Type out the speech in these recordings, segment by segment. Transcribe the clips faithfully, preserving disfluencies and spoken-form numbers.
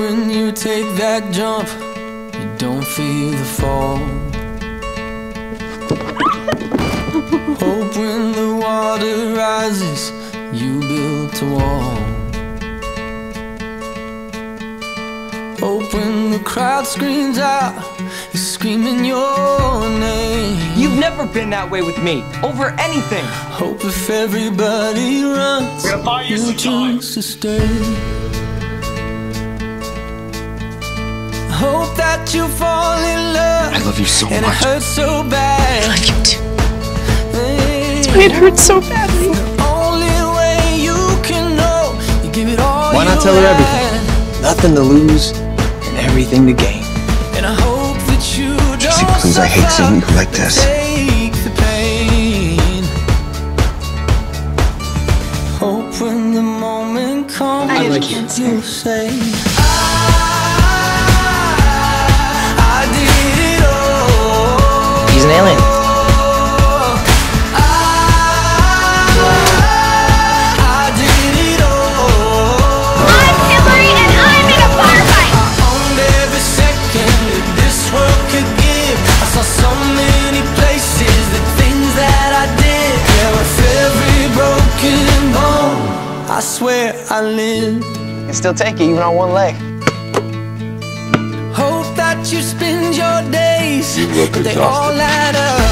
when you take that jump, you don't feel the fall. Hope when the water rises, you built a wall. Hope when the crowd screams out, you're screaming your name. You've never been that way with me, over anything. Hope if everybody runs, you choose to stay. Hope that you fall in love. I love you so and much. It hurts so bad. I like you too. It hurts so badly. The only way you can know, you give it all. Why not tell her everything? Nothing to lose and everything to gain. And I hope that you Jessi, please, I hate seeing you like this. Take the pain. Hope when the moment comes, I like you. You'll say, I, I did it all. He's an alien. I swear I lived. You can still take it even on one leg. Hope that you spend your days, You look they exhausted. all add up.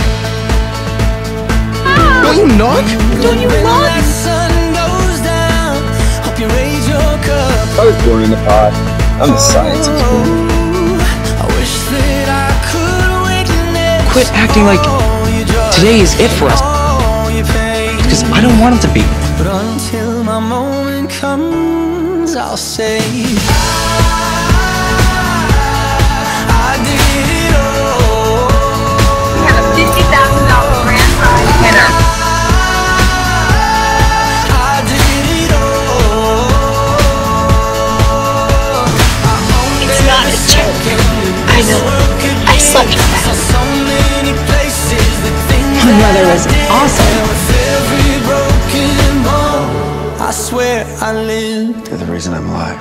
Don't you knock? Don't you When knock? that sun goes down, hope you raise your cup. I was born in the pod. I'm the science experiment. I wish that I could witness. Quit acting like all your joy, today is it for us. all your pain. Because I don't want it to be. But until my moment comes, I'll say I, I did it all. We have a fifty thousand dollar grand prize winner. I did it all. It's not a joke. I know. I slept with that. So many places that things My mother was awesome. I swear I lived. You're the reason I'm alive.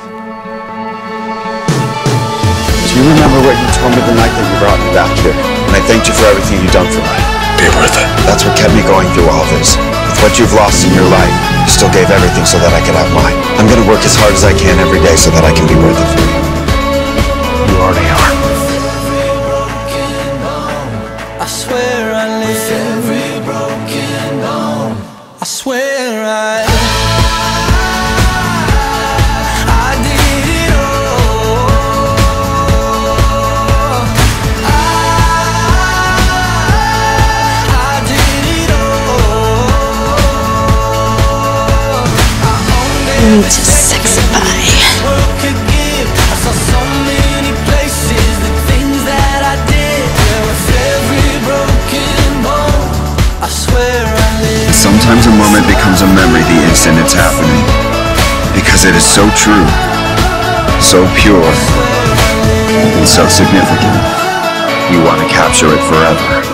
Do you remember what you told me the night that you brought me back here? And I thanked you for everything you've done for me. Be worth it. That's what kept me going through all this. With what you've lost in your life, you still gave everything so that I could have mine. I'm gonna work as hard as I can every day so that I can be worth it for you. You already are. I swear I lived. Every broken bone. I swear I. Need to sexify. Sometimes a moment becomes a memory the instant it's happening. Because it is so true, so pure, and so significant. You want to capture it forever.